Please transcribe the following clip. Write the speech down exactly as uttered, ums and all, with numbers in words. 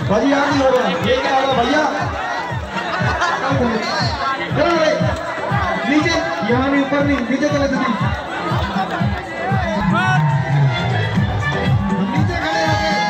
भाजी यहाँ नहीं हो रहा, ये क्या हो रहा भैया? चलो रे, नीचे, यहाँ नहीं, ऊपर नहीं, नीचे चले जल्दी। नीचे खड़े हो गए।